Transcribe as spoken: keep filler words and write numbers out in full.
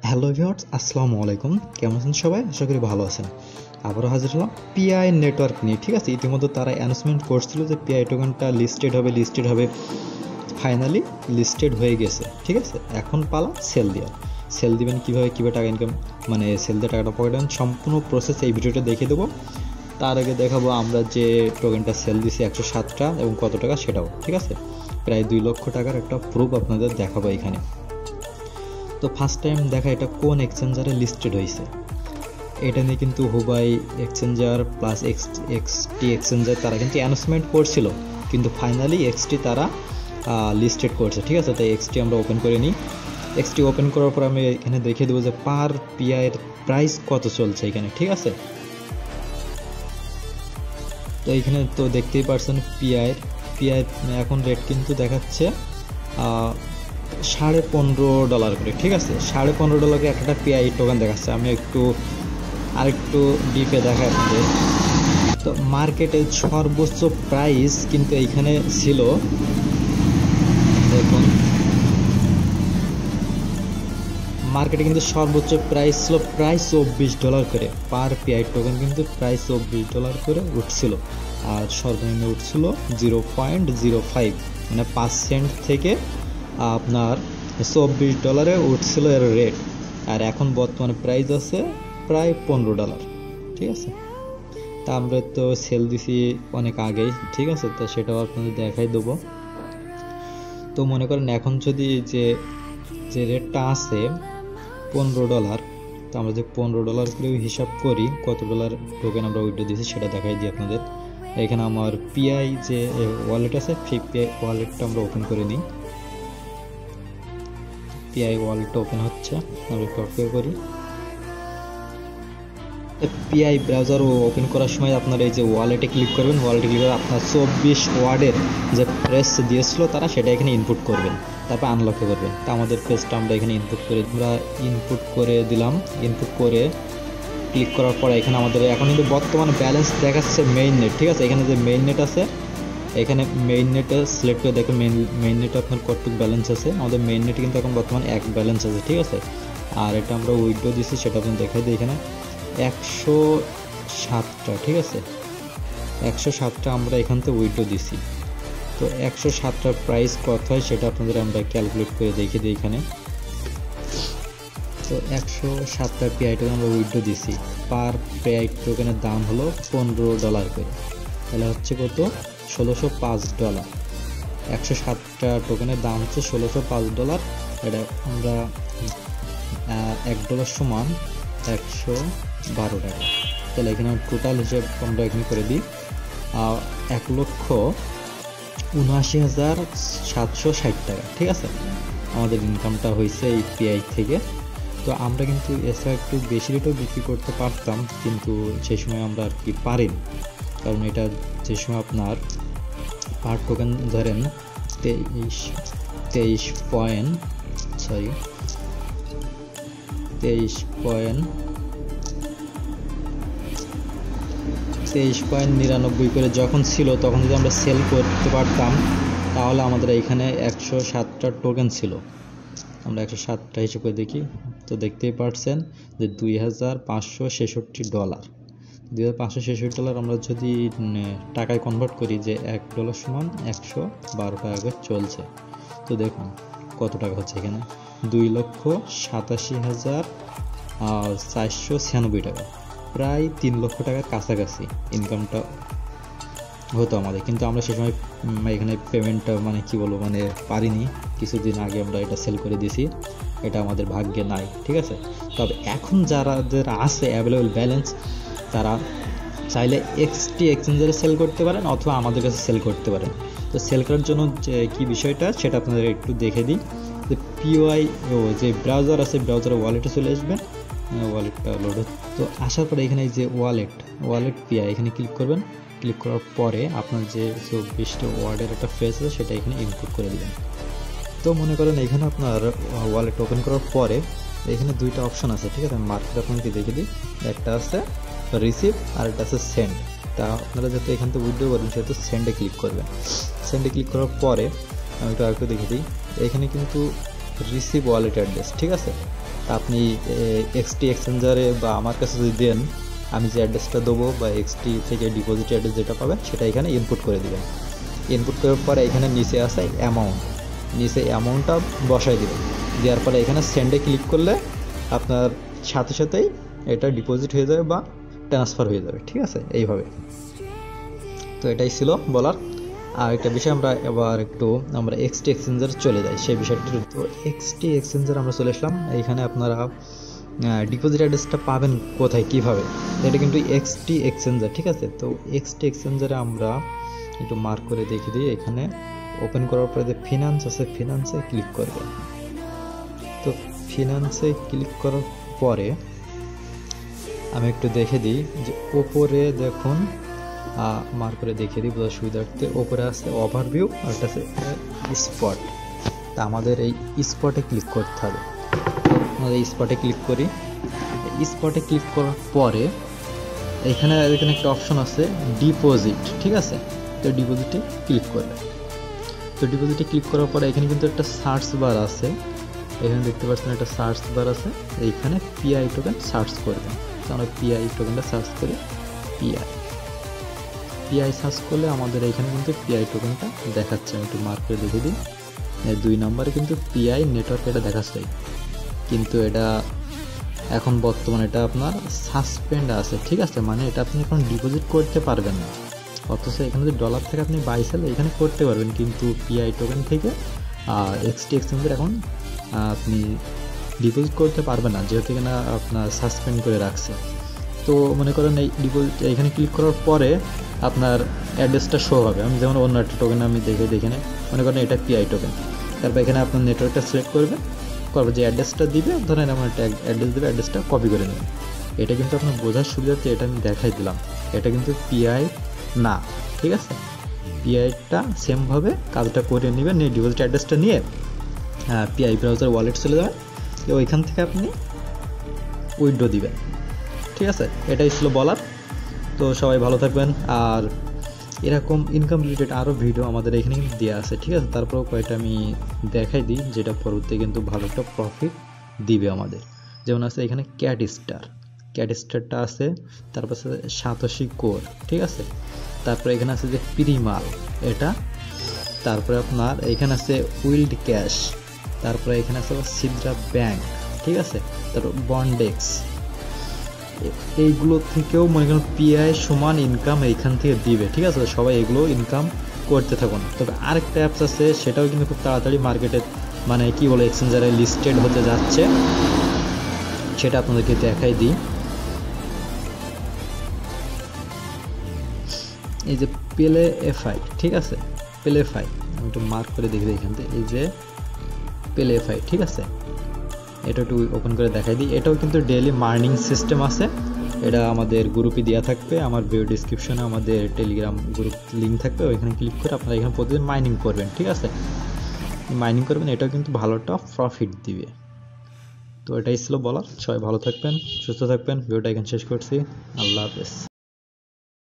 Hello viewers, আসসালামু আলাইকুম। কেমন আছেন সবাই? আশা করি ভালো আছেন। আবারও হাজির হলাম পিআই নেটওয়ার্ক নিয়ে। ঠিক আছে, ইতিমধ্যে তারা অ্যানাউন্সমেন্ট করছিল যে পিআই টোকেনটা লিস্টেড হবে লিস্টেড হবে ফাইনালি লিস্টেড হয়ে গেছে। ঠিক আছে, এখন পালা সেল দেওয়ার। সেল দিবেন কীভাবে, কীভাবে টাকা ইনকাম মানে সেল দিয়ে টাকাটা পকেটেন, সম্পূর্ণ প্রসেস এই ভিডিওটা দেখিয়ে দেবো। তার আগে দেখাবো আমরা যে টোকেনটা সেল দিছি একশো সাতটা এবং কত টাকা সেটাও। ঠিক আছে, প্রায় দুই লক্ষ টাকার একটা প্রুফ আপনাদের দেখাবো এখানে। তো ফার্স্ট টাইম দেখা এটা কোন এক্সচেঞ্জারে লিস্টেড হয়েছে এটা নিয়ে কিন্তু হুবাই exchanger plus X XT exchanger তারা কিন্তু অ্যানাউন্সমেন্ট করছিল, কিন্তু ফাইনালি এক্সটি তারা লিস্টেড করছে। ঠিক আছে, তাই এক্সটি আমরা ওপেন করে নিই। এক্সটি ওপেন করার পর আমি এখানে দেখিয়ে দেবো যে পার পিআইয়ের প্রাইস কত চলছে এখানে। ঠিক আছে, তো এখানে তো দেখতেই পারছেন পিআইয়ের পিআই এখন রেট কিন্তু দেখাচ্ছে সাড়ে পনেরো ডলার করে। ঠিক আছে, সাড়ে পনেরো ডলারে একটা পিআই টোকেন দেখাচ্ছে। আমি একটু আরেকটু ডিপে দেখাই আপনাদের। তো মার্কেটে সর্বোচ্চ প্রাইস কিন্তু এইখানে ছিল, দেখুন মার্কেটে কিন্তু সর্বোচ্চ প্রাইস ছিল প্রায় চব্বিশ ডলার করে পার পিআই টোকেন, কিন্তু প্রায় চব্বিশ ডলার করে উঠছিল। আর সর্বনিম্ন উঠছিল জিরো পয়েন্ট জিরো ফাইভ মানে পাঁচ সেন্ট থেকে আপনার চব্বিশ ডলারে উঠছিল এর রেট। আর এখন বর্তমানে প্রাইস আছে প্রায় পনেরো ডলার। ঠিক আছে, তা আমরা তো সেল দিছি অনেক আগেই। ঠিক আছে, তো সেটাও আপনাদের দেখাই দেবো। তো মনে করেন এখন যদি যে যে রেটটা আছে পনেরো ডলার, তো আমরা যে পনেরো ডলার করে হিসাব করি কত ডলার টোকেন আমরা উইথড্র দিয়েছি সেটা দেখাই দিই আপনাদের। এখানে আমার পিআই যে ওয়ালেট আছে সেই পিআই ওয়ালেটটা আমরা ওপেন করে নিই। পিআই ওয়ালেটটা ওপেন হচ্ছে, আমরা একটু অপেক্ষা করি। পিআই ব্রাউজার ওপেন করার সময় আপনারা এই যে ওয়ালেটে ক্লিক করবেন, ওয়ালেটে ক্লিক করে আপনার চব্বিশ ওয়ার্ডের যে প্রেস দিয়েছিল তারা সেটা এখানে ইনপুট করবেন, তারপর আনলক করবেন। তা আমাদের পেজটা আমরা এখানে ইনপুট করে আমরা ইনপুট করে দিলাম। ইনপুট করে ক্লিক করার পরে এখানে আমাদের এখন কিন্তু বর্তমানে ব্যালেন্স দেখাচ্ছে মেইন নেট। ঠিক আছে, এখানে যে মেইন নেট আছে এখানে মেইন নেটে সিলেক্ট করে দেখুন মেইন মেইন নেটে আপনার কতটুকু ব্যালেন্স আছে। আমাদের মেইন নেটে কিন্তু এখন বর্তমানে এক ব্যালেন্স আছে। ঠিক আছে, আর এটা আমরা উইথড্র দিচ্ছি সেটা আপনি দেখাই দিই। এখানে একশো সাতটা ঠিক আছে, একশো সাতটা আমরা এখান থেকে উইথড্র দিছি। তো একশো সাতটার প্রাইস কত হয় সেটা আপনাদের আমরা ক্যালকুলেট করে দেখে দিই এখানে। তো একশো সাতটা পিআই টোকেন আমরা উইথড্র দিছি, পার পিআই টোকেনের দাম হলো পনেরো ডলার করে, তাহলে হচ্ছে কত ষোলোশো পাঁচ ডলার। একশো সাতটা টোকেনের দাম হচ্ছে ষোলোশো পাঁচ ডলার। এটা আমরা এক ডলার সমান একশো বারো টাকা। তাহলে এখানে টোটাল হিসেব আমরা এখানে করে দিই এক লক্ষ উনআশি হাজার সাতশো ষাট টাকা। ঠিক আছে, আমাদের ইনকামটা হয়েছে এই পিআই থেকে। তো আমরা কিন্তু এছাড়া একটু বেশি রেটেও বিক্রি করতে পারতাম, কিন্তু সেই সময় আমরা আর কি পারিনি, কারণ এটা যে সময় আপনার পার টোকেন ধরেন তেইশ তেইশ পয়েন্ট সরি তেইশ পয়েন্ট তেইশ পয়েন্ট নিরানব্বই করে যখন ছিল, তখন যদি আমরা সেল করতে পারতাম তাহলে আমাদের এখানে একশো সাতটা টোকেন ছিল। আমরা একশো সাতটা হিসেবে করে দেখি, তো দেখতেই পারছেন যে দুই হাজার পাঁচশো ছেষট্টি ডলার দুই হাজার পাঁচশো ছেষট্টি ডলার আমরা যদি টাকায় কনভার্ট করি যে এক ডলার সমান একশো বারো টাকা করে চলছে। তো দেখুন কত টাকা হচ্ছে এখানে, দুই লক্ষ সাতাশি হাজার চারশো ছিয়ানব্বই টাকা, প্রায় তিন লক্ষ টাকার কাছাকাছি ইনকামটা হতো আমাদের। কিন্তু আমরা সে সময় এখানে পেমেন্টটা মানে কি বলবো মানে পারিনি, কিছুদিন আগে আমরা এটা সেল করে দিয়েছি, এটা আমাদের ভাগ্যে নাই। ঠিক আছে, তবে এখন যারাদের আছে অ্যাভেলেবল ব্যালেন্স তারা চাইলে এক্সটি এক্সচেঞ্জারে সেল করতে পারেন অথবা আমাদের কাছে সেল করতে পারেন। তো সেল করার জন্য যে কী বিষয়টা সেটা আপনাদের একটু দেখে দিই। যে পিওআই ও যে ব্রাউজার আছে ব্রাউজারে ওয়ালেটে চলে আসবেন, ওয়ালেটটা লোড হচ্ছে। তো আসার পরে এখানে যে ওয়ালেট ওয়ালেট পিআই এখানে ক্লিক করবেন। ক্লিক করার পরে আপনার যে চব্বিশটা ওয়ার্ডের একটা ফ্রেজ আছে সেটা এখানে ইনপুট করে দেবেন। তো মনে করেন এখানে আপনার ওয়ালেট ওপেন করার পরে এখানে দুইটা অপশন আছে। ঠিক আছে, মার্কেট আপনাকে দেখে দিই, একটা আছে রিসিভ আর একটা আছে সেন্ড। তা আপনারা যাতে এখান থেকে উইথড্র করেন সেহেতু সেন্ডে ক্লিক করবেন। সেন্ডে ক্লিক করার পরে আমি একটু আরেকটু দেখে দিই, এখানে কিন্তু রিসিভ ওয়ালেট অ্যাড্রেস। ঠিক আছে, আপনি এক্সটি এক্সচেঞ্জারে বা আমার কাছে যদি দেন, আমি যে অ্যাড্রেসটা দেবো বা এক্সটি থেকে ডিপোজিট অ্যাড্রেস যেটা পাবেন সেটা এখানে ইনপুট করে দেবেন। ইনপুট করার পরে এখানে নিচে আসে অ্যামাউন্ট, নিচে অ্যামাউন্টটা বসাই দেবেন। দেওয়ার পরে এখানে সেন্ডে ক্লিক করলে আপনার সাথে সাথেই এটা ডিপোজিট হয়ে যাবে বা ট্রান্সফার হয়ে যাবে, ঠিক আছে, এইভাবে। তো এটাই ছিল বলার। আর একটা বিষয় আমরা এবার একটু আমরা এক্সটি এক্সচেঞ্জার চলে যাই, সেই বিষয়টি। তো এক্সটি এক্সচেঞ্জার আমরা চলে আসলাম। এইখানে আপনারা ডিপোজিট অ্যাড্রেসটা পাবেন কোথায়, কিভাবে, এটা কিন্তু এক্সটি এক্সচেঞ্জার, ঠিক আছে। তো এক্সটি এক্সচেঞ্জারে আমরা একটু মার্ক করে দেখে দিই। এখানে ওপেন করার পরে যে ফিনান্স আছে, ফিনান্সে ক্লিক করবে। তো ফিনান্সে ক্লিক করার পরে আমি একটু দেখে দিই যে ওপরে দেখুন, মার্ক করে দেখিয়ে দিই বোঝার সুবিধার্থে। ওপরে আছে ওভারভিউ আর একটা আছে স্পট। তা আমাদের এই স্পটে ক্লিক করতে হবে। আমাদের স্পটে ক্লিক করি। স্পটে ক্লিক করার পরে এখানে এখানে একটা অপশন আছে ডিপোজিট, ঠিক আছে। তো ডিপোজিটে ক্লিক করবে। তো ডিপোজিটে ক্লিক করার পরে এখানে কিন্তু একটা সার্চ বার আছে, এখানে দেখতে পাচ্ছেন একটা সার্চ বার আছে। এইখানে পিআই টোকেন সার্চ করবেন। তো আমরা পিআই টোকেনটা সার্চ করি। পিআই পিআই সার্চ করলে আমাদের এখানে কিন্তু পিআই টোকেনটা দেখাচ্ছে। আমি একটু মার্ক করে দেখে দিই। দুই নম্বরে কিন্তু পিআই নেটওয়ার্ক এটা দেখাচ্ছে, কিন্তু এটা এখন বর্তমানে এটা আপনার সাসপেন্ড আছে, ঠিক আছে। মানে এটা আপনি এখন ডিপোজিট করতে পারবেন না। অথচ এখানে যদি ডলার থেকে আপনি বাই সেল এখানে করতে পারবেন, কিন্তু পিআই টোকেন থেকে এক্সটি এক্সচেঞ্জের এখন আপনি ডিপোজিট করতে পারবেন না, যেহেতু এখানে আপনার সাসপেন্ড করে রাখছে। তো মনে করেন এই ডিপোজিট এখানে ক্লিক করার পরে আপনার অ্যাড্রেসটা শো হবে। আমি যেমন অন্য একটা টোকেন আমি দেখে দেখে মনে করেন এটা পিআই টোকেন। তারপর এখানে আপনার নেটওয়ার্কটা সিলেক্ট করবে, করবে যে অ্যাড্রেসটা দিবে, ধরেন এমন একটা অ্যাড্রেস দেবে, অ্যাড্রেসটা কপি করে নেবেন। এটা কিন্তু আপনার বোঝার সুবিধার্থে এটা আমি দেখাই দিলাম। এটা কিন্তু পিআই না, ঠিক আছে। পিআইটা সেমভাবে কাজটা করে নেবেন, নিয়ে ডিপোজিট অ্যাড্রেসটা নিয়ে পিআই ব্রাউজার ওয়ালেট চলে যাবেন। ওইখান থেকে আপনি উইথড্র দিবেন, ঠিক আছে। এটাই ছিল বলার। তো সবাই ভালো থাকবেন। আর এরকম ইনকাম রিলেটেড আরও ভিডিও আমাদের এখানে কিন্তু দেওয়া আছে, ঠিক আছে। তারপরেও কয়েকটা আমি দেখাই দিই, যেটা পরবর্তীতে কিন্তু ভালো একটা প্রফিট দিবে আমাদের। যেমন আছে এখানে ক্যাট স্টার, ক্যাট স্টারটা আছে। তারপর আছে সাতোশি কোর, ঠিক আছে। তারপরে এখানে আছে যে প্রিমাল এটা। তারপরে আপনার এখানে আছে উইল্ড ক্যাশ। তারপরে এখানে আছে সিদ্রা ব্যাংক, ঠিক আছে। তারপর বন্ডেক্স, এইগুলো থেকেও মনে করেন পিআই সমান ইনকাম এইখান থেকে দিবে, ঠিক আছে। সবাই এগুলো ইনকাম করতে থাকুন। তবে আরেকটা অ্যাপস আছে, সেটাও কিন্তু খুব তাড়াতাড়ি মার্কেটে মানে কি বলে এক্সচেঞ্জারে লিস্টেড হতে যাচ্ছে, সেটা আপনাদেরকে দেখাই দিই। এই যে পেলে এফআই, ঠিক আছে, পেলে এফআই আমি একটু মার্ক করে দেখি এখান থেকে। এই যে পেলে এফআই, ঠিক আছে, এটা একটু ওপেন করে দেখাই দিই। এটাও কিন্তু ডেইলি মার্নিং সিস্টেম আছে। এটা আমাদের গ্রুপে দেওয়া থাকবে, আমার ভিডিও ডিসক্রিপশনে আমাদের টেলিগ্রাম গ্রুপ লিঙ্ক থাকবে, ওইখানে ক্লিক করে আপনারা এখানে প্রতিদিন মাইনিং করবেন, ঠিক আছে। মাইনিং করবেন, এটাও কিন্তু ভালোটা প্রফিট দিবে। তো এটাই ছিল বলার। সবাই ভালো থাকবেন, সুস্থ থাকবেন। ভিডিওটা এখানে শেষ করছি। আল্লাহ হাফেজ।